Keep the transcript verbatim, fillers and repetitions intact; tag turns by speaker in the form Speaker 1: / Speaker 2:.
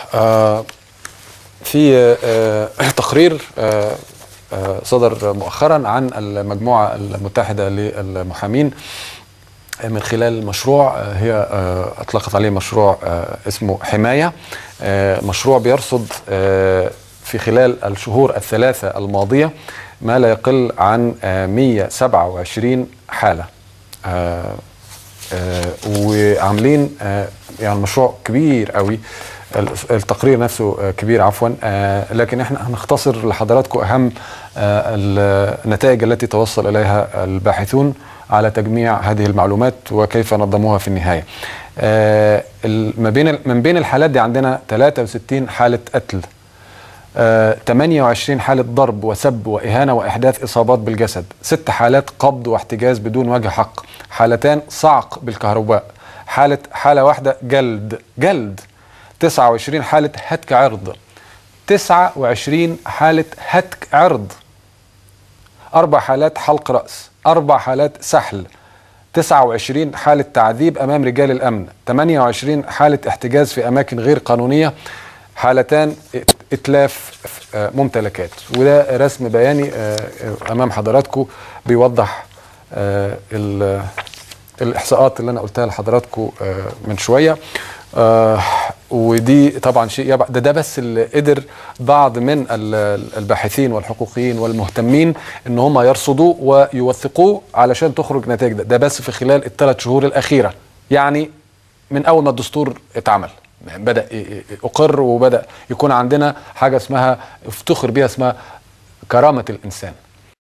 Speaker 1: آه في آه تقرير آه آه صدر مؤخرا عن المجموعة المتحدة للمحامين من خلال مشروع آه هي آه أطلقت عليه مشروع آه اسمه حماية. آه مشروع بيرصد آه في خلال الشهور الثلاثة الماضية ما لا يقل عن آه مئة وسبعة وعشرين حالة. آه آه وعاملين آه يعني مشروع كبير قوي. التقرير نفسه كبير عفوا، آه لكن احنا هنختصر لحضراتكم اهم آه النتائج التي توصل اليها الباحثون على تجميع هذه المعلومات وكيف نظموها في النهايه. آه ما بين من بين الحالات دي عندنا ثلاثة وستين حاله قتل، آه ثمانية وعشرين حاله ضرب وسب واهانه واحداث اصابات بالجسد، ست حالات قبض واحتجاز بدون وجه حق، حالتان صعق بالكهرباء، حاله حاله واحده جلد جلد، تسعة وعشرين حالة هتك عرض، تسعة وعشرين حالة هتك عرض، أربع حالات حلق رأس، أربع حالات سحل، تسعة وعشرين حالة تعذيب أمام رجال الأمن، ثمانية وعشرين حالة احتجاز في أماكن غير قانونية، حالتان إتلاف ممتلكات. وده رسم بياني أمام حضراتكم بيوضح الإحصاءات اللي أنا قلتها لحضراتكم من شوية. آه ودي طبعا شيء يبع ده, ده بس اللي قدر بعض من الباحثين والحقوقيين والمهتمين ان هم يرصدوه ويوثقوه علشان تخرج نتائج. ده, ده بس في خلال الثلاث شهور الاخيره، يعني من اول ما الدستور اتعمل بدا اقر وبدا يكون عندنا حاجه اسمها افتخر بيها اسمها كرامه الانسان.